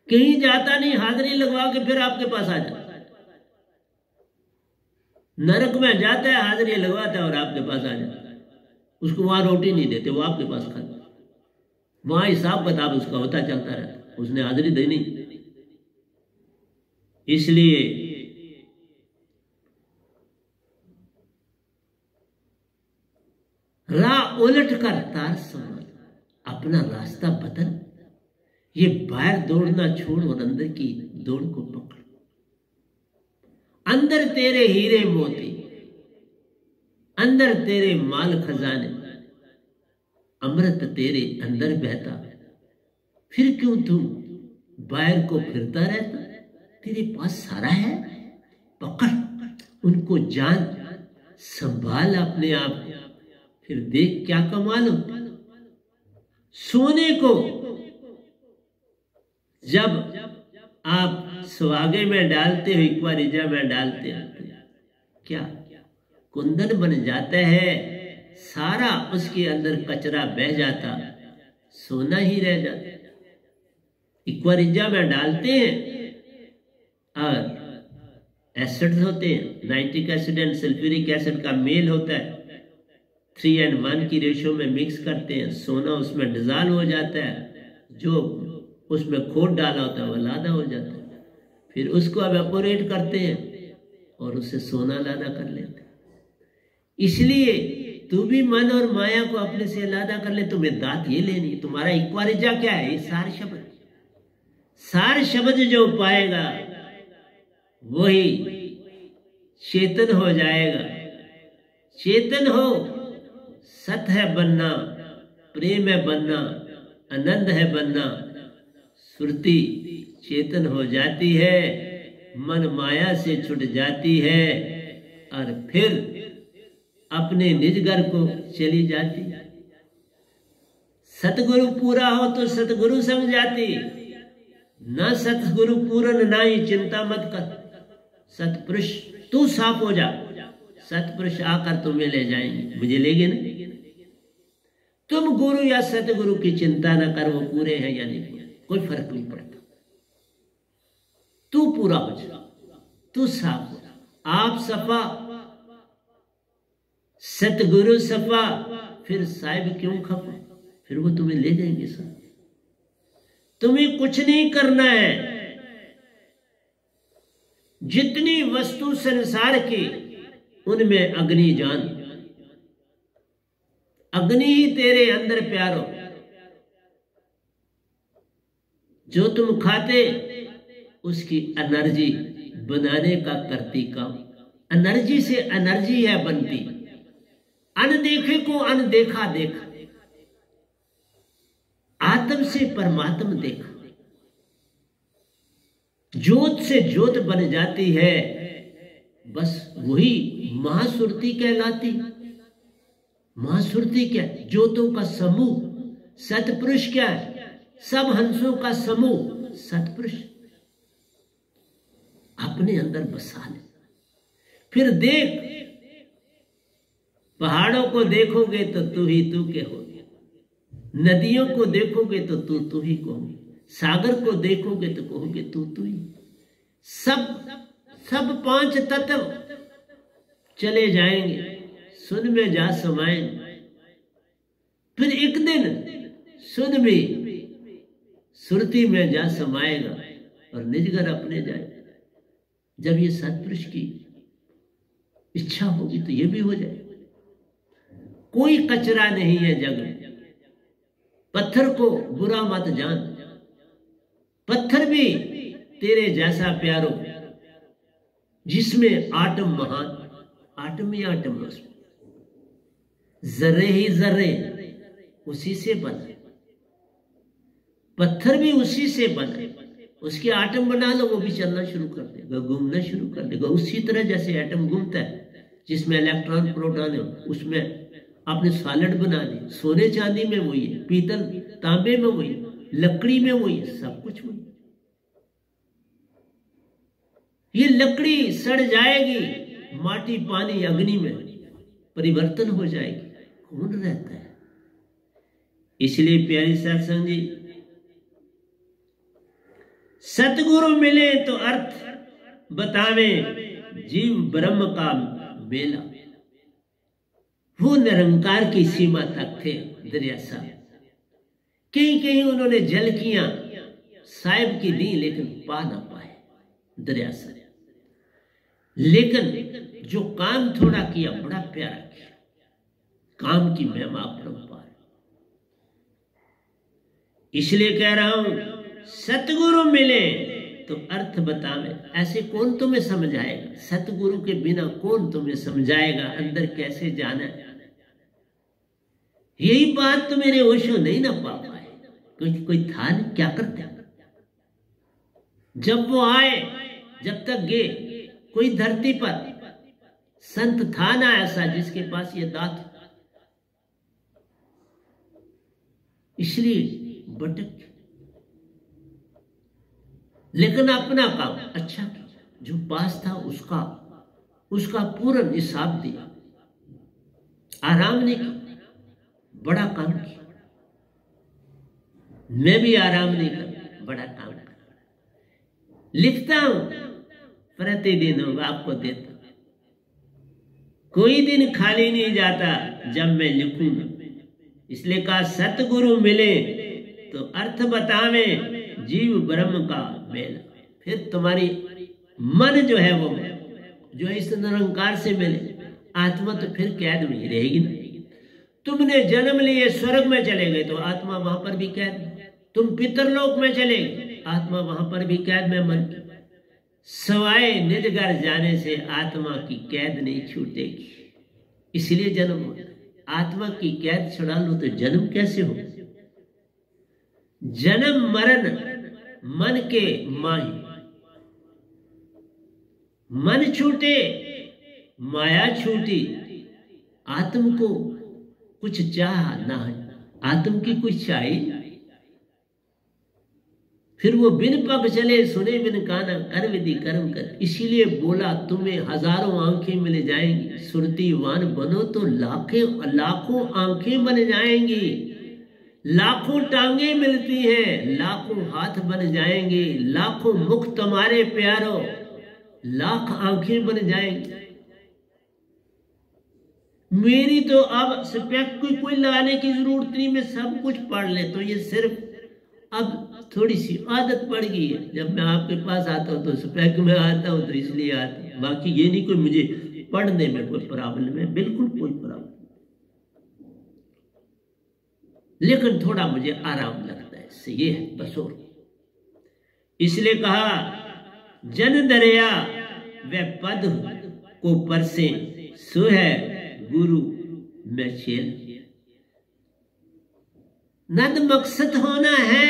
कहीं जाता नहीं, हाजिरी लगवा के फिर आपके पास आ जाता। नरक में जाता है, हाजिरी लगवाता है और आपके पास आ जाता है। उसको वहां रोटी नहीं देते, वो आपके पास खाता, वहां हिसाब किताब उसका होता चलता रहता, उसने हाजिरी देनी। इसलिए राह उलट कर तार संभाल, अपना रास्ता बदल। ये बाहर दौड़ना छोड़ और अंदर की दौड़ को पकड़। अंदर तेरे हीरे मोती, अंदर तेरे माल खजाने, अमृत तेरे अंदर बहता, फिर क्यों तुम बाहर को फिरता रहता। तेरे पास सारा है, पकड़ उनको, जान संभाल अपने आप को, फिर देख क्या कमाल हो। सोने को जब आप सुहागे में डालते हो, इक्वारिजा में डालते हो, क्या कुंदन बन जाता है, सारा उसके अंदर कचरा बह जाता, सोना ही रह जाता। इक्वारिजा में डालते हैं और एसिड्स होते हैं, nitric acid and sulphuric acid का मेल होता है, 3:1 की रेशियो में मिक्स करते हैं, सोना उसमें डिजॉल्व हो जाता है, जो उसमें खोट डाला होता है वो लादा हो जाता है, फिर उसको एवेपोरेट करते हैं और उससे सोना लादा कर लेते हैं। इसलिए तू भी मन और माया को अपने से लादा कर ले। तुम्हें दात ये लेनी, तुम्हारा इक्वारिजा क्या है, ये सार शब्द। सार शब्द जो पाएगा वही चेतन हो जाएगा। चेतन हो, सत है बनना, प्रेम है बनना, आनंद है बनना। सुरती चेतन हो जाती है, मन माया से छुट जाती है और फिर अपने निज घर को चली जाती। सतगुरु पूरा हो तो सतगुरु संग जाती, ना सतगुरु पूरन ना ही चिंता मत कर। सतपुरुष तू साफ हो जा, सतपुरुष आकर तुम्हें ले जाएंगे, मुझे लेंगे ना। तुम गुरु या सतगुरु की चिंता न कर, वो पूरे हैं या नहीं पूरे, कोई फर्क नहीं पड़ता। तू पूरा हो जा, तू साफ हो, आप सफा, सतगुरु सफा, फिर साहिब क्यों खफा, फिर वो तुम्हें ले जाएंगे साथ। तुम्हें कुछ नहीं करना है। जितनी वस्तु संसार की, उनमें अग्नि जान, अग्नि ही तेरे अंदर प्यारो। जो तुम खाते उसकी एनर्जी बनाने का करती काम। एनर्जी से एनर्जी है बनती। अनदेखे को अनदेखा देखा, आत्म से परमात्मा देखा। ज्योत से ज्योत बन जाती है, बस वही महासुरती कहलाती। महासुरती क्या है? ज्योतों का समूह। सतपुरुष क्या है? सब हंसों का समूह सतपुरुष। अपने अंदर बसा ले, फिर देख। पहाड़ों को देखोगे तो तू ही तू के होगे, नदियों को देखोगे तो तू ही कहोगे, सागर को देखोगे तो कहोगे तू ही। सब 5 तत्व चले जाएंगे, सुन में जा समाएंगे। फिर एक दिन सुन भी सुरती में जा समाएगा और निज घर अपने जाएगा। जब ये सतपुरुष की इच्छा होगी तो ये भी हो जाएगा। कोई कचरा नहीं है जग में। पत्थर को बुरा मत जान, पत्थर भी तेरे जैसा प्यारो, जिसमें आटम महान। आटम ही आटम, उसमें जर्रे ही जर्रे उसी से बना। पत्थर भी उसी से बना। उसके आटम बना लो, वो भी चलना शुरू कर देगा, घूमना शुरू कर देगा। उसी तरह जैसे एटम घूमता है, जिसमें इलेक्ट्रॉन प्रोटॉन है, उसमें आपने सॉलिड बना दी। सोने चांदी में वही है, पीतल तांबे में वही, लकड़ी में वही, सब कुछ वही। ये लकड़ी सड़ जाएगी, माटी पानी अग्नि में परिवर्तन हो जाएगी, कौन रहता है? इसलिए प्यारी सत्संग जी, सतगुरु मिले तो अर्थ बतावे, जीव ब्रह्म का मेला। वो निरंकार की सीमा तक थे दरिया साहब। कहीं कहीं उन्होंने झलकियां साहिब की दी, लेकिन पा ना पाए दरिया साहब। लेकिन जो काम थोड़ा किया, बड़ा प्यारा किया। काम की महिमा अपरंपार। इसलिए कह रहा हूं, सतगुरु मिले तो अर्थ बतावे। ऐसे कौन तुम्हें समझाएगा? सतगुरु के बिना कौन तुम्हें समझाएगा अंदर कैसे जाना है? यही बात तो मेरे ओशो नहीं ना पा पाए। कोई था नहीं, क्या करते? जब वो आए, जब तक गए, कोई धरती पर संत था ना ऐसा जिसके पास ये दात। इसलिए भटक, लेकिन अपना काम अच्छा किया। जो पास था उसका पूर्ण हिसाब दिया। आराम नहीं किया, बड़ा काम किया। मैं भी आराम नहीं कर, बड़ा काम कर। लिखता हूं प्रतिदिन, आपको देता। कोई दिन खाली नहीं जाता जब मैं लिखूंगा। इसलिए कहा, सतगुरु मिले तो अर्थ बतावे, जीव ब्रह्म का मेला। फिर तुम्हारी मन जो है वो जो इस निरंकार से मिले, आत्मा तो फिर कैद में ही रहेगी ना। तुमने जन्म लिए स्वर्ग में चले गए तो आत्मा वहां पर भी कैद। तुम पितरलोक में चले गए, आत्मा वहां पर भी कैद में। मन सवाए निज घर जाने से आत्मा की कैद नहीं छूटेगी। इसलिए जन्म होता है। आत्मा की कैद छुड़ा लो तो जन्म कैसे हो? जन्म मरण मन के माही। मन छूटे माया छूटी। आत्म को कुछ चाह ना है, आत्म की कुछ चाहिए। फिर वो बिन पग चले सुने बिन काना, कर विधि कर्म कर। इसीलिए बोला, तुम्हें हजारों आंखें मिल जाएंगी, सुरतीवान बनो तो लाखों आंखें बन जाएंगी। लाखों टांगे मिलती हैं, लाखों हाथ बन जाएंगे। लाखों मुख तुम्हारे प्यारो, लाख आंखें बन जाएंगी। मेरी तो अब स्पेक कोई लगाने की जरूरत नहीं, मैं सब कुछ पढ़ ले। तो ये सिर्फ अब थोड़ी सी आदत पड़ गई है। जब मैं आपके पास आता हूं तो स्पेक में आता हूं, तो इसलिए आता हूं। बाकी ये नहीं कोई मुझे पढ़ने में कोई प्रॉब्लम है, बिल्कुल कोई प्रॉब्लम। लेकिन थोड़ा मुझे आराम लगता है इससे, ये है बस। और इसलिए कहा, जन दरिया व पद को परसे, सो है गुरु में छेल। नद मकसद होना है।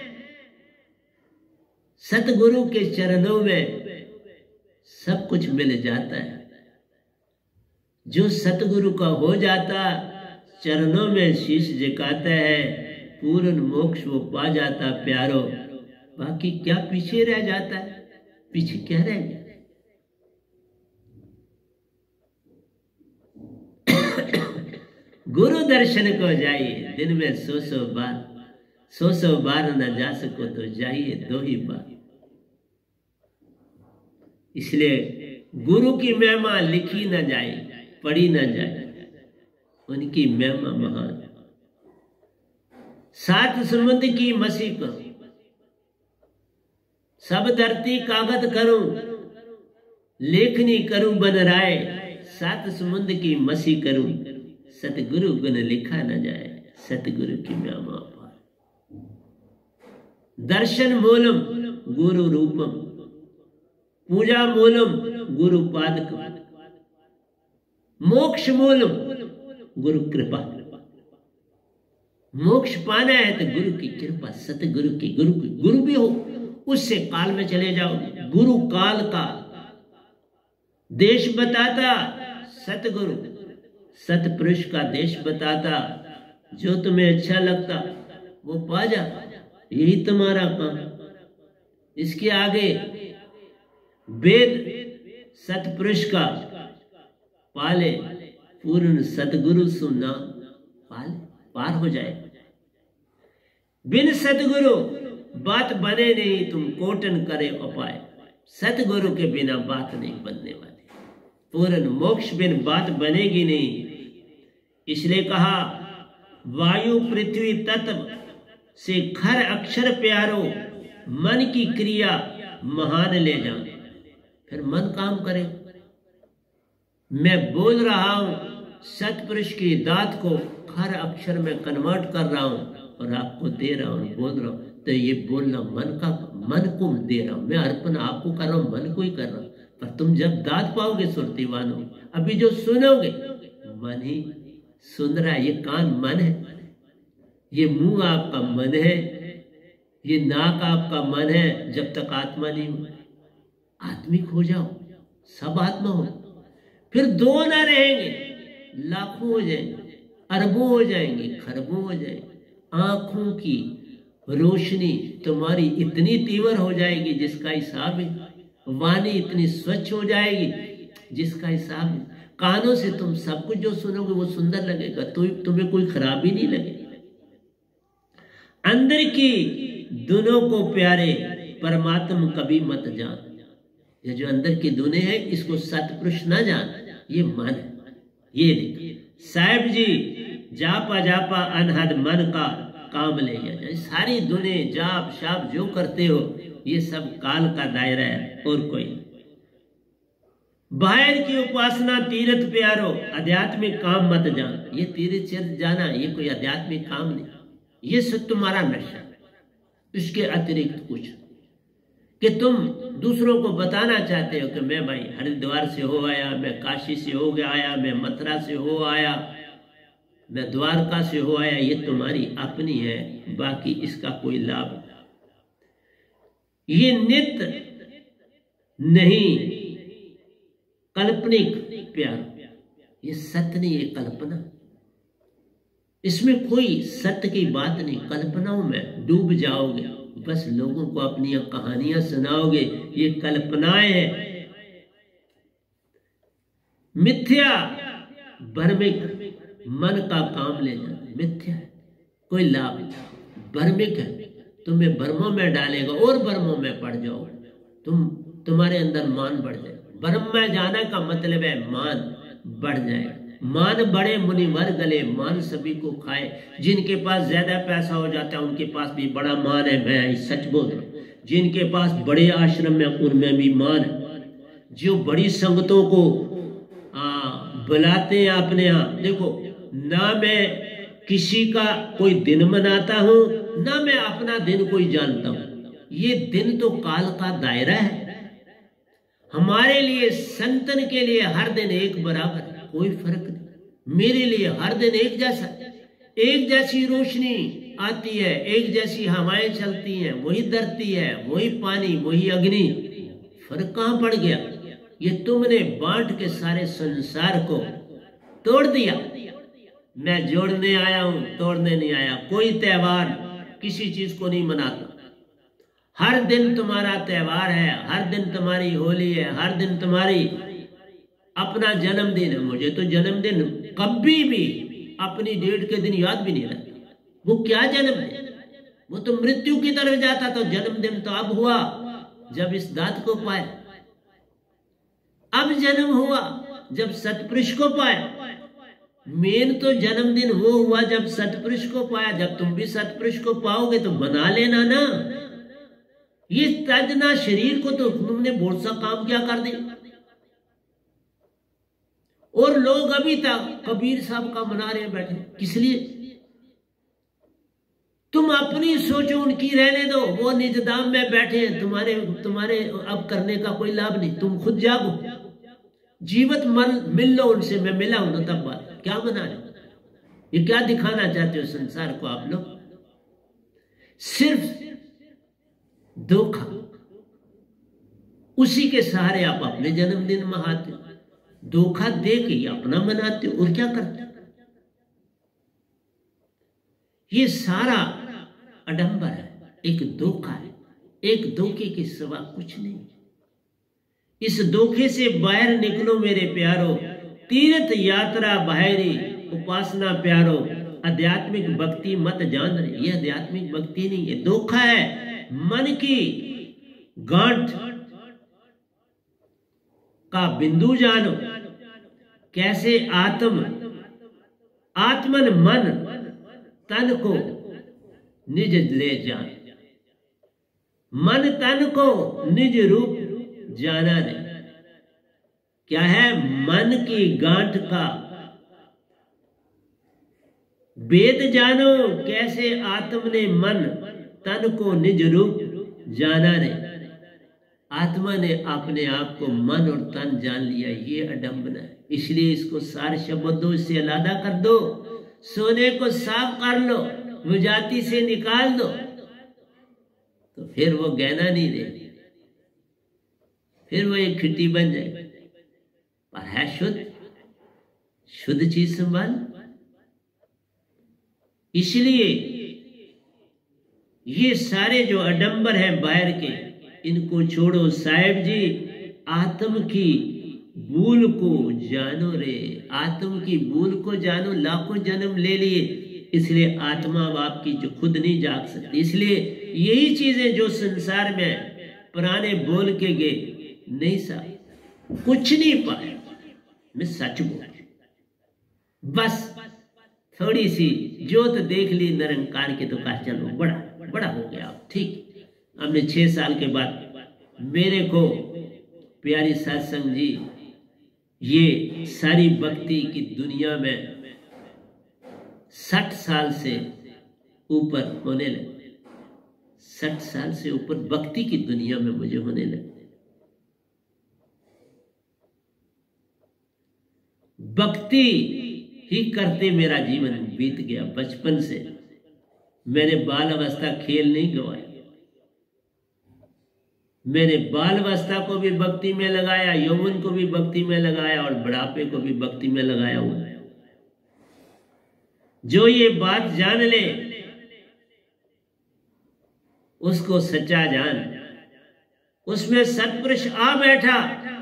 सतगुरु के चरणों में सब कुछ मिल जाता है। जो सतगुरु का हो जाता, चरणों में शीश झुकाता है, पूर्ण मोक्ष वो पा जाता प्यारो। बाकी क्या पीछे रह जाता है? पीछे क्या रह गया? गुरु दर्शन को जाइए, दिन में 100 बार। 100 बार न जा सको तो जाइए 2 ही बार। इसलिए गुरु की महिमा लिखी न जाए, पढ़ी न जाए। उनकी महिमा महान। 7 समुद्र की मसी करूं, सब धरती कागज करूं, लेखनी करूं बन राय। 7 समुद्र की मसी करूं, सतगुरु गुण लिखा न जाए। सतगुरु की महिमा पार। दर्शन मूलम गुरु रूपम, पूजा मूलम गुरु पादकम, मोक्ष मूलम गुरु कृपा। मोक्ष पाना है तो गुरु की कृपा, सतगुरु की। गुरु भी हो, उससे काल में चले जाओ। गुरु काल का देश बताता, सतगुरु सतपुरुष का देश बताता। जो तुम्हें अच्छा लगता वो पा जा, यही तुम्हारा काम। इसके आगे वेद सतपुरुष का पाले, पूर्ण सतगुरु सुना पाले, पार हो जाए। बिन सतगुरु बात बने नहीं तुम कोटन करे उपाय। सतगुरु के बिना बात नहीं बनने वाली, पूर्ण मोक्ष बिन बात बनेगी नहीं। इसलिए कहा वायु पृथ्वी तत्व से खर अक्षर प्यारो, मन की क्रिया महान ले जाओ। फिर मन काम करे। मैं बोल रहा हूं सतपुरुष की दात को खर अक्षर में कन्वर्ट कर रहा हूं और आपको दे रहा हूं, बोल रहा हूं, तो ये बोलना मन को दे रहा हूं, मैं अर्पण आपको कर रहा हूं, मन को ही कर रहा हूं। पर तुम जब दात पाओगे सुरतिवान हो, अभी जो सुनोगे मन ही सुन रहा है। ये कान मन है, ये मुंह आपका मन है, ये नाक आपका मन है। जब तक आत्मा नहीं हो, आत्मिक हो जाओ, सब आत्मा हो, फिर दो ना रहेंगे, लाखों हो जाएंगे, अरबों हो जाएंगे, खरबों हो जाएंगे। आंखों की रोशनी तुम्हारी इतनी तीव्र हो जाएगी जिसका हिसाब है। वाणी इतनी स्वच्छ हो जाएगी जिसका हिसाब है। कानों से तुम सब कुछ जो सुनोगे वो सुंदर लगेगा, तो तुम्हें कोई खराबी नहीं लगेगी। अंदर की दोनों को प्यारे परमात्मा कभी मत जान। ये जो अंदर की दुने है इसको सतपुरुष ना जान, ये मन है। ये देखिए साहिब जी जापा जापा अनहद मन का काम ले गया। सारी दुने जाप शाप जो करते हो ये सब काल का दायरा है और कोई। बाहर की उपासना तीर्थ प्यारो, आध्यात्मिक काम मत जान। ये तीर्थ जाना ये कोई आध्यात्मिक काम नहीं, ये सब तुम्हारा नशा। इसके अतिरिक्त कुछ कि तुम दूसरों को बताना चाहते हो कि मैं भाई हरिद्वार से हो आया, मैं काशी से हो गया आया, मैं मथुरा से हो आया, मैं द्वारका से हो आया, ये तुम्हारी अपनी है, बाकी इसका कोई लाभ नहीं। ये नित्य नहीं, काल्पनिक प्यार, ये सत्य नहीं, ये कल्पना। इसमें कोई सत्य की बात नहीं। कल्पनाओं में डूब जाओगे, बस लोगों को अपनी कहानियां सुनाओगे, ये कल्पनाएं हैं। मिथ्या भ्रमिक मन का काम ले जाना, मिथ्या है, कोई लाभ नहीं। भ्रमिक है, तुम्हें भ्रमों में डालेगा और भ्रमों में पड़ जाओगे। तुम्हारे अंदर मान बढ़ जाएगा। भ्रम में जाने का मतलब है मान बढ़ जाएगा। मान बड़े मुनिवर गले, मान सभी को खाए। जिनके पास ज्यादा पैसा हो जाता है उनके पास भी बड़ा मान है, मैं सच बोल रहा हूं। जिनके पास बड़े आश्रम में उनमें भी मान है। जो बड़ी संगतों को बुलाते हैं अपने यहाँ, देखो ना मैं किसी का कोई दिन मनाता हूं, ना मैं अपना दिन कोई जानता हूं। ये दिन तो काल का दायरा है। हमारे लिए संतन के लिए हर दिन एक बराबर है, कोई फर्क नहीं। मेरे लिए हर दिन एक जैसा, एक जैसी रोशनी आती है, एक जैसी हवाएं चलती हैं, वही धरती है, वही पानी, वही अग्नि। फर्क कहां पड़ गया? ये तुमने बांट के सारे संसार को तोड़ दिया। मैं जोड़ने आया हूं, तोड़ने नहीं आया। कोई त्योहार किसी चीज को नहीं मनाता। हर दिन तुम्हारा त्योहार है, हर दिन तुम्हारी होली है, हर दिन तुम्हारी अपना जन्मदिन है। मुझे तो जन्मदिन कभी भी अपनी डेट के दिन याद भी नहीं रहता। वो क्या जन्मदिन, वो तो मृत्यु की तरफ जाता। तो जन्मदिन तो अब हुआ जब इस दात को पाए, अब जन्म हुआ जब सतपुरुष को पाया। मेन तो जन्मदिन वो हुआ जब सतपुरुष को पाया। जब तुम भी सतपुरुष को पाओगे तो बना लेना ना। ये तजना शरीर को तो तुमने बहुत सा काम क्या कर दिया। और लोग अभी तक कबीर साहब का मना रहे बैठे, किस लिए? तुम अपनी सोचो, उनकी रहने दो। वो निजदाम में बैठे, तुम्हारे अब करने का कोई लाभ नहीं। तुम खुद जागो, जीवत मन मिल लो उनसे। मैं मिला हूं ना, तब बात क्या बना रहे? ये क्या दिखाना चाहते हो संसार को आप लोग? सिर्फ धोखा, उसी के सहारे आप अपने जन्मदिन मनाते हो। धोखा दे के अपना मनाते हो और क्या करते हो? ये सारा अडंबर है, एक धोखा है। एक धोखे के सिवा कुछ नहीं। इस धोखे से बाहर निकलो मेरे प्यारो। तीर्थ यात्रा बाहरी उपासना प्यारो। आध्यात्मिक भक्ति मत जान रहे। ये आध्यात्मिक भक्ति नहीं है, धोखा है। मन की गांठ का बिंदु जानो, कैसे आत्मन मन तन को निज ले जान, मन तन को निज रूप जाना दे। क्या है? मन की गांठ का वेद जानो, कैसे आत्मा ने मन तन को निज रूप जाना रे। आत्मा ने अपने आप को मन और तन जान लिया, ये अडंबना है। इसलिए इसको सारे शब्दों से अलग कर दो, सोने को साफ कर लो, विजाती से निकाल दो, तो फिर वो गहना नहीं रहे, फिर वो एक खिट्टी बन जाए। पर है शुद्ध चीज संभाल। इसलिए ये सारे जो अडंबर हैं बाहर के, इनको छोड़ो साहेब जी। आत्म की भूल को जानो रे, आत्म की भूल को जानो। लाखों जन्म ले लिए, इसलिए आत्मा आपकी जो खुद नहीं जाग सकती। इसलिए यही चीजें जो संसार में पुराने बोल के गए, नहीं साहब कुछ नहीं पाए। मैं सच बोल, बस थोड़ी सी जोत देख ली निरंकार की, तो कहा चलो बड़ा हो गया अब, ठीक। हमने 6 साल के बाद मेरे को प्यारी सत्संग जी ये सारी भक्ति की दुनिया में 60 साल से ऊपर होने लगे। 60 साल से ऊपर भक्ति की दुनिया में मुझे होने लगे। भक्ति ही करते मेरा जीवन बीत गया। बचपन से मैंने बाल अवस्था खेल नहीं गवाया। मैंने बाल अवस्था को भी भक्ति में लगाया, यौवन को भी भक्ति में लगाया और बुढ़ापे को भी भक्ति में लगाया हुआ है। जो ये बात जान ले उसको सच्चा जान, उसमें सत्पुरुष आ बैठा।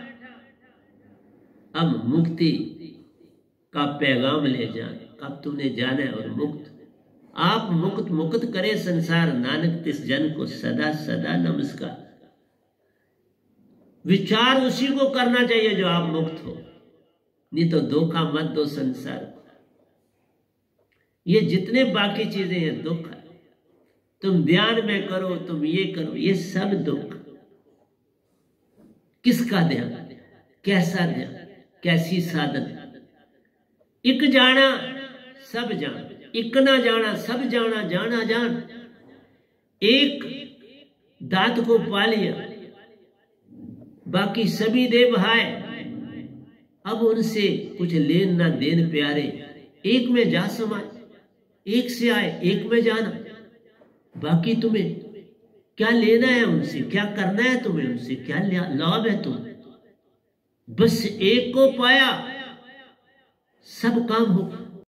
अब मुक्ति का पैगाम ले जान, कब तूने जाना है। और मुक्त आप मुक्त करे संसार, नानक तिस जन को सदा सदा नमस्कार। विचार उसी को करना चाहिए जो आप मुक्त हो, नहीं तो धोखा मत दो संसार को। ये जितने बाकी चीजें हैं दुख है। तुम ध्यान में करो, तुम ये करो, ये सब दुख। किसका ध्यान, कैसा ध्यान, कैसी साधन। इक जाना सब जान, इक ना जाना सब जाना, जाना जान। एक दांत को पा लिया, बाकी सभी दे बहाए। अब उनसे कुछ लेन ना देन प्यारे। एक में जा समाए, एक से आए एक में जाना। बाकी तुम्हें क्या लेना है उनसे, क्या करना है तुम्हें उनसे, क्या लाभ है तुम्हें। बस एक को पाया, सब काम हो।